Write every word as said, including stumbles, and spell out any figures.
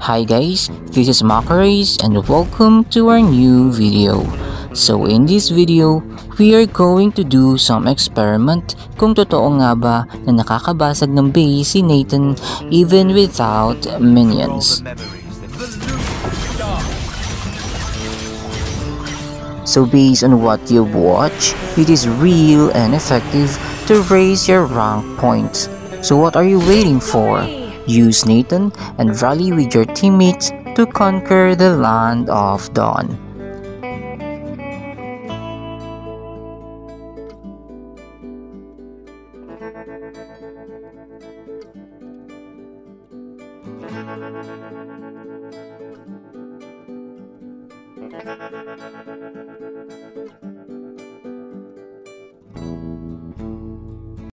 Hi guys, this is Makaris and welcome to our new video. So in this video, we are going to do some experiment kung totoo nga ba na nakakabasag ng base si Natan even without minions. So based on what you've watched, it is real and effective to raise your rank points. So what are you waiting for? Use Natan and rally with your teammates to conquer the land of Dawn.